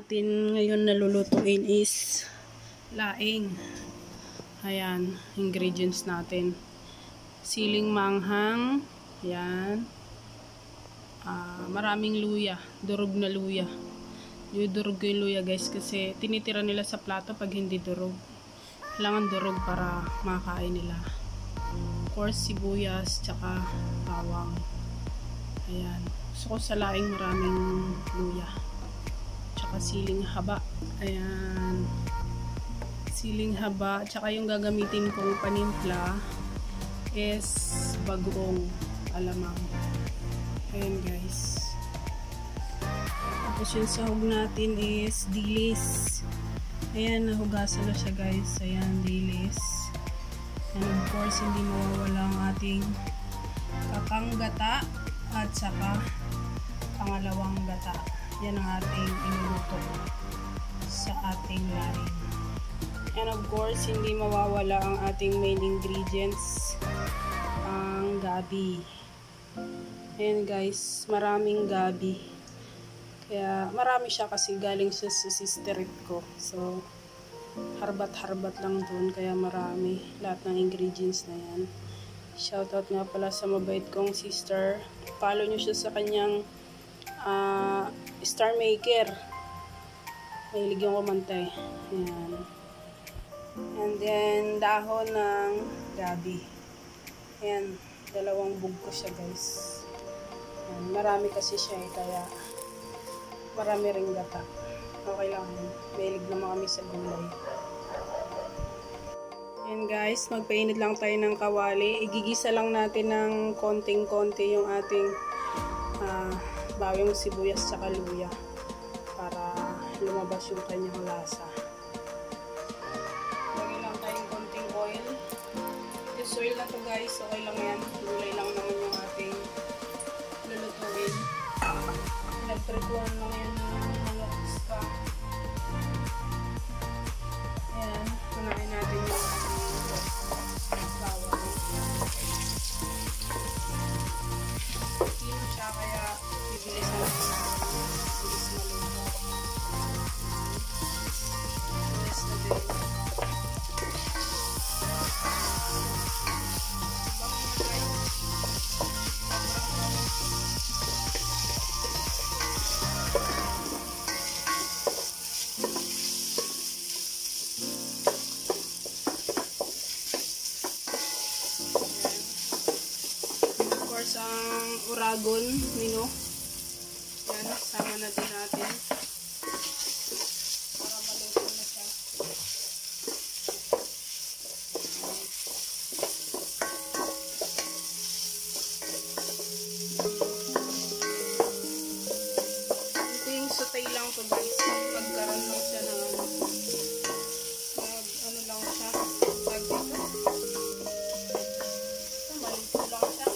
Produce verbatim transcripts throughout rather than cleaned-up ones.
natin ngayon na lulutuin is laing. Ayan, ingredients natin. Siling manghang. Ayan. Uh, maraming luya. Durog na luya. Yung durog yung luya guys kasi tinitira nila sa plato pag hindi durog. Kailangan durog para makakain nila. Of course, sibuyas, tsaka bawang. Ayan. Gusto ko sa laing maraming luya. Tsaka siling haba. Ayan. Siling haba. Tsaka yung gagamitin kong panimpla is bagoong alamang. Ayan guys. Tapos yung sahog natin is dilis. Ayan, nahugasan na siya guys. Ayan, dilis. And of course, hindi mawawala ang ating kakang gata at saka pangalawang gata. Yan ang ating inuluto sa ating laing. And of course, hindi mawawala ang ating main ingredients, ang gabi. Ayan guys, maraming gabi. Kaya marami siya kasi galing siya sa sisterit ko. So, harbat-harbat lang dun. Kaya marami lahat ng ingredients na yan. Shoutout nga pala sa mabait kong sister. Follow nyo siya sa kanyang uh, Star Maker. Mahilig yung kumantay. Ayan. And then, dahon ng gabi. Ayan. Dalawang bug ko siya guys. Ayan. Marami kasi siya eh. Kaya marami ring gata. Okay lang yun. Mahilig naman kami sa gulay. Ayan guys. Magpainit lang tayo ng kawali. Igigisa lang natin ng konting-konti yung ating uh, bawang sibuyas sa luya para lumabas yung kanyang lasa. Lagyan lang tayong konting oil. This oil na to guys, okay lang yan. Gulay lang naman yung ating lulutuin. Nagprituan lang yan ng mga iska. Ayan, kunain natin yung ating bawang. Kino siya kaya bibilisan natin na bilis maluto. Bilis na din. Ang uragon mino. Yan, sama na din natin para maluto na siya. Kunting sotay lang to guys. Pagkaroon lang siya ng ano. Mag, ano lang siya. Pag dito. Malito lang siya.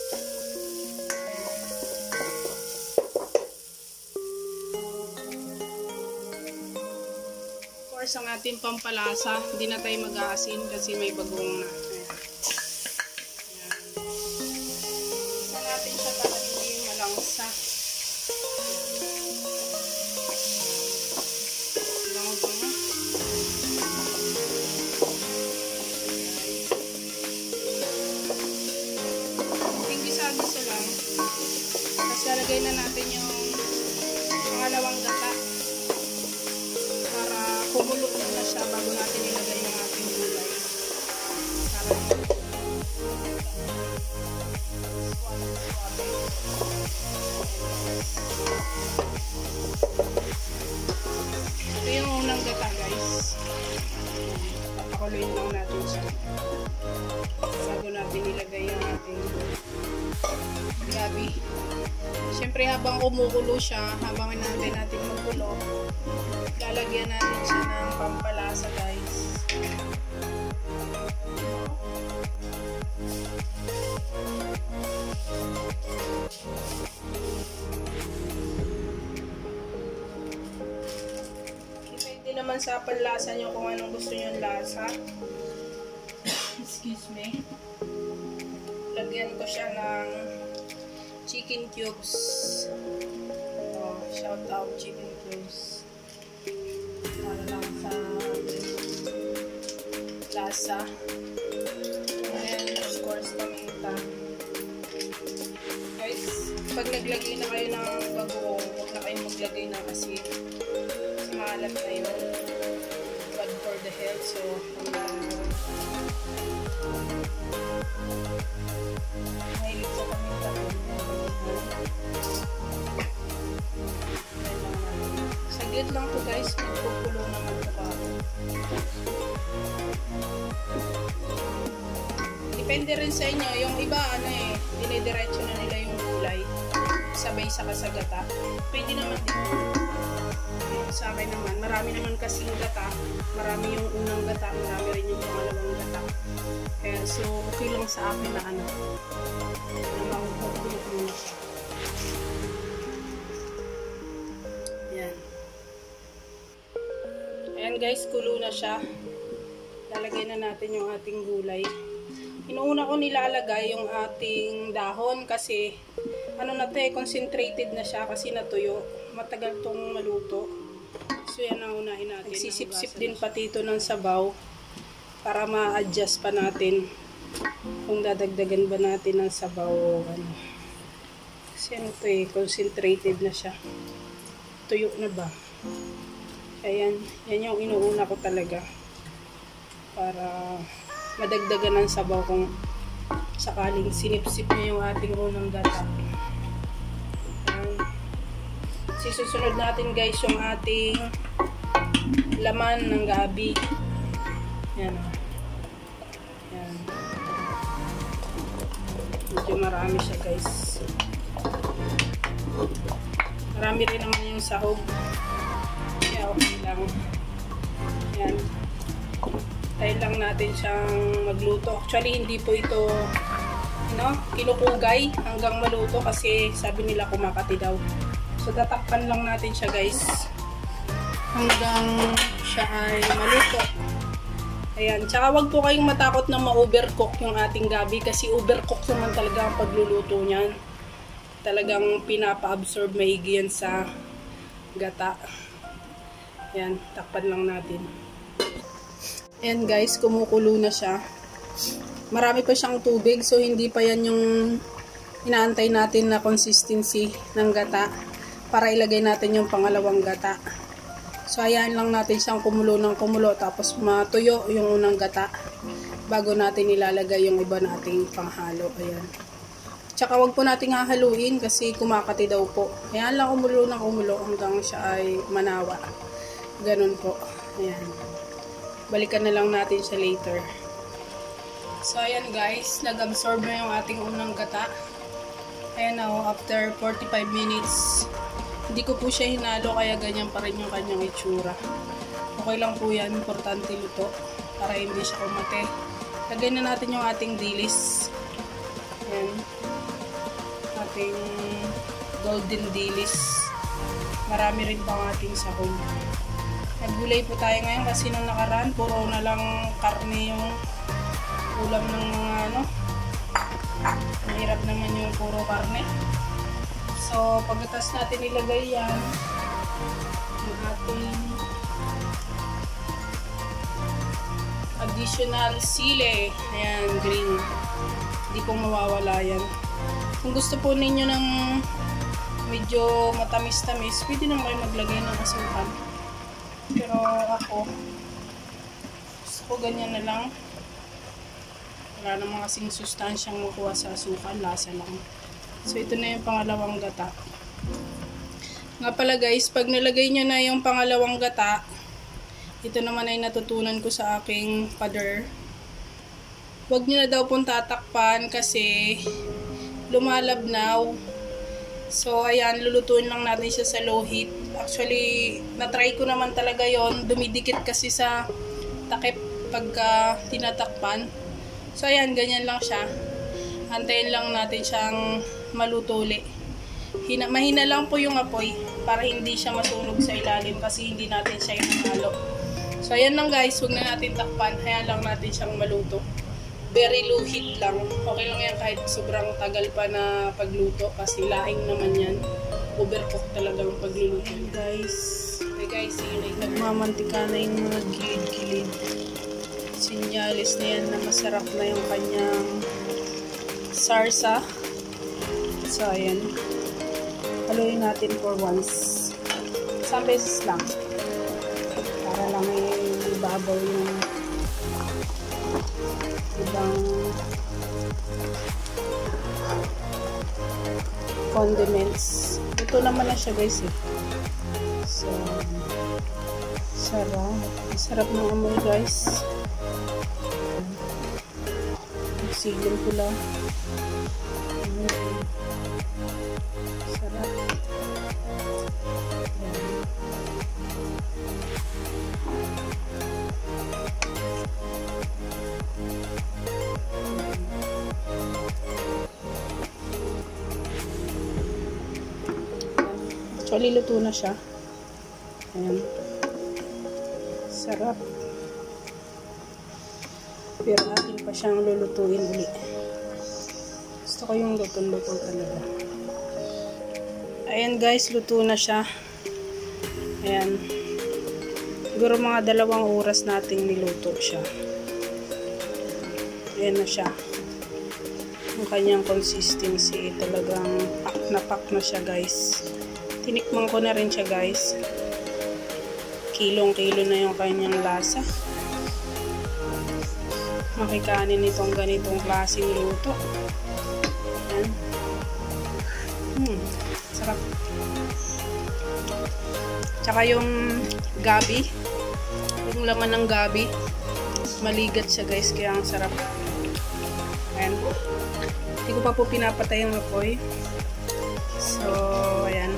Ang ating pampalasa, hindi na tayo mag-aasin kasi may bagong na. Ayan. Isa natin siya para hindi malangsa. Bango-bango. Kunting gisa-gisa lang. Tapos lalagay na natin yung pangalawang gata. Kumulo na siya bago natin ilagay yung ating gulay. Para ito yung unang gata guys. Papakuloyin lang natin siya bago natin ilagay yung ating gabi. Siyempre habang kumukulo siya, habang natin natin magulo, lalagyan natin siya ng pampalasa guys. Depende naman sa panlasa nyo kung anong gusto nyo lasa. Excuse me. Lagyan ko siya ng chicken cubes. Oh, shout out chicken cubes. isa. And of course, paminta. Guys, pag naglagay na kayo ng bagoong, huwag na kayong maglagay ng asin. Kasi maalat na yun. Bad for the health. So, kung na mahilig sa paminta, saglit lang po guys, magpupulo naman ito pa. Depende rin sa inyo, yung iba ano eh, dinidiretso na nila yung gulay sabay sa kasagata. Pwede naman din. Sa akin naman, marami naman kasing gata, marami yung unang gata, marami rin yung pangalawang gata. Kaya so, okay lang sa akin na ano, na magpupulo muna siya. Yan. Ayan guys, kulo na siya. Lalagay na natin yung ating gulay. Inuuna ko nilalagay yung ating dahon kasi ano na to eh, concentrated na siya kasi natuyo. Matagal tong maluto. So yan ang unahin natin. Nagsisip-sip din pati ito ng sabaw para ma-adjust pa natin kung dadagdagan ba natin ng sabaw o ano. Kasi ano to eh, concentrated na siya. Tuyo na ba? Ayan, yan yung inuuna ko talaga para madagdagan ng sabaw kung sakaling sinipsip niya yung ating unang gata. Ayan. Susunod natin guys yung ating laman ng gabi. Yan o. Yan. Medyo marami siya guys. Marami rin naman yung sahog. Kaya okay lang. Yan. Tayo lang natin siyang magluto. Actually, hindi po ito no, kinukugay hanggang maluto kasi sabi nila kumakati daw. So, tatakpan lang natin siya guys hanggang siya ay maluto. Ayan. Tsaka wag po kayong matakot na ma-overcook yung ating gabi kasi overcook naman talaga ang pagluluto niyan. Talagang pinapa-absorb maigi yan sa gata. Ayan. Takpan lang natin. Ayan guys, kumukulo na siya. Marami pa siyang tubig, so hindi pa yan yung inaantay natin na consistency ng gata para ilagay natin yung pangalawang gata. So ayan lang natin siyang kumulo ng kumulo tapos matuyo yung unang gata bago natin ilalagay yung iba nating panghalo. Ayan. Tsaka wag po nating hahaluin kasi kumakati daw po. Ayan lang kumulo ng kumulo hanggang siya ay manawa. Ganun po. Ayan. Balikan na lang natin siya later. So, ayan guys. Nag-absorb na yung ating unang gata. Ayan now, after forty-five minutes, hindi ko po siya hinalo kaya ganyan pa rin yung kanyang itsura. Okay lang po yan. Importante luto para hindi siya kumate. Lagay na natin yung ating dilis. Ayan. Ating golden dilis. Marami rin pang ating sahog. Naggulay po tayo ngayon kasi nung nakaraan puro na lang karne yung ulam ng mga ano. Mahirap naman yung puro karne. So pagkatas natin ilagay yan yung ating additional sili. Ayan, green. Hindi po mawawala yan. Kung gusto po ninyo ng medyo matamis-tamis, pwede naman kayo maglagay ng asukal. Pero ako, gusto ko ganyan na lang. Wala namang kasing sustansyang makuha sa asukal, lasa lang. So, ito na yung pangalawang gata. Nga pala guys, pag nalagay nyo na yung pangalawang gata, ito naman ay natutunan ko sa aking father. Huwag nyo na daw pong tatakpan kasi lumalabnaw. So, ayan, lulutuin lang natin siya sa low heat. Actually, na-try ko naman talaga yon. Dumidikit kasi sa takip pagka tinatakpan. So, ayan, ganyan lang siya. Antayin lang natin siyang maluto uli. Hina, mahina lang po yung apoy para hindi siya masunog sa ilalim kasi hindi natin siya hinahalo. So, ayan lang guys. Huwag na natin takpan. Hayaan lang natin siyang maluto. Very low heat lang. Okay lang yan kahit sobrang tagal pa na pagluto kasi laing naman yan. Overcook talaga ang pagluluto. Guys, hey guys, yun, nagmamantika na yung mga gilid-gilid. sinyalis na yan na masarap na yung kanyang sarsa. So, ayan. Haluin natin for once. Isang beses lang. Para lang ibabaw yung ibang condiments. Ito naman na siya guys eh. So, sarap. Sarap ng amoy guys. Sigil ko lang. Sarap. Actually, luto na siya. Ayan. Sarap. Pero atin pa siyang lulutuin uli. Gusto ko yung luto-luto talaga. Ayan guys, luto na siya. Ayan. Siguro mga dalawang oras nating niluto siya. Ayan na siya. Yung kanyang consistency, talagang pak na pak na siya guys. Tinikman ko na rin siya guys. Kilong-kilo na yung kanyang lasa. Makikanin itong ganitong klaseng luto. Ayan. Hmm, sarap. Tsaka yung gabi. Yung laman ng gabi. Maligat siya guys, kaya ang sarap. Ayan. Hindi ko pa po pinapatay yung apoy. So, ayan.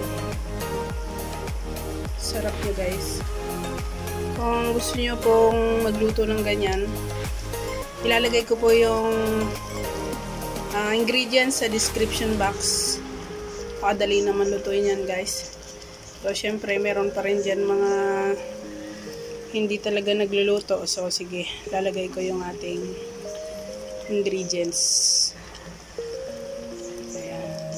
Sarap nyo guys. Kung gusto nyo pong magluto ng ganyan, ilalagay ko po yung uh, ingredients sa description box. Pakadali naman lutuin yan guys. So syempre meron pa rin dyan mga hindi talaga nagluluto. So sige, lalagay ko yung ating ingredients. Ayan.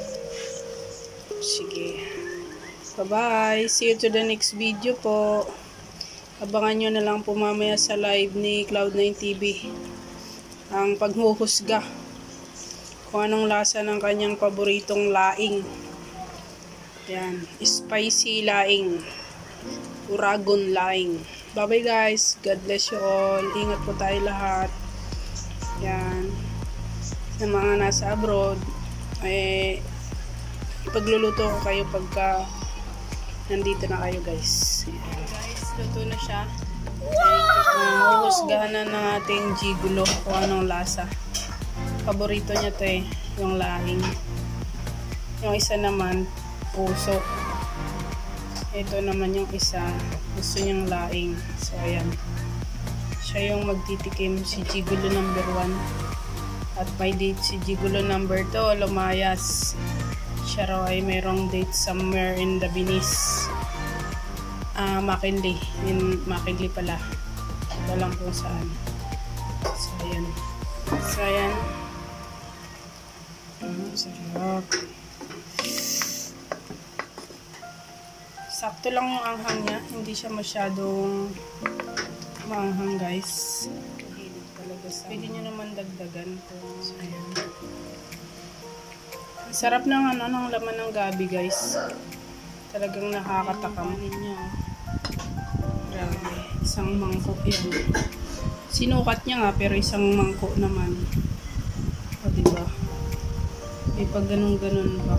Sige. Bye-bye. See you to the next video po. Abangan nyo na lang po mamaya sa live ni Cloud nine T V. Ang paghuhusga. Kung anong lasa ng kanyang paboritong laing. Yan. Spicy laing. Uragon laing. Bye-bye guys. God bless you all. Ingat po tayo lahat. Yan. Sa mga nasa abroad, eh, ipagluluto ko kayo pagka nandito na kayo guys. Ayan. Guys, luto na siya. Mahuhusgahan na ng ating gigulo kung anong lasa. Paborito niya to eh, yung lahing. Yung isa naman, puso. Ito naman yung isa, gusto niyang laing. So ayan. Siya yung magtitikim, si gigulo number one. At may date si gigulo number two, lumayas. Siya raw ay mayroong date somewhere in the Venice. Ah, uh, McKinley. In McKinley pala. Ito lang kung saan. So, ayan. So, ayan. Oh, sarap. Sakto lang yung anghang niya. Hindi siya masyadong maanghang, guys. Kahilig talaga sa... Pwede nyo naman dagdagan po. So, ayan. Sarap ng ano, ng laman ng gabi guys. Talagang nakakatakam. Grabe. Isang mangkok yan. Sinukat niya nga pero isang mangkok naman. O diba? May pag ganun-ganun pa.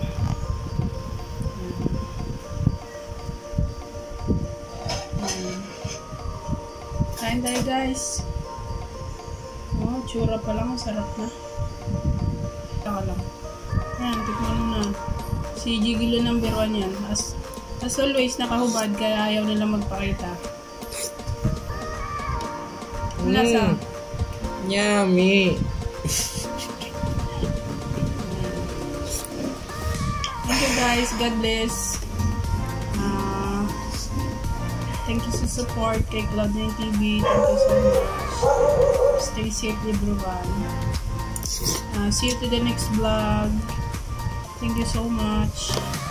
Kain tayo guys. Oh, tsura pa lang. Sarap na. Taka lang. Ayan, tikman na. Si gigulo number one yan. As, as always, nakahubad kaya ayaw nila magpakita. Mm. Lasa. Yummy. Thank you guys. God bless. Uh, thank you sa support kay Cloud nine T V. Thank you so much. Stay safe everyone. Uh, see you to the next vlog. Thank you so much.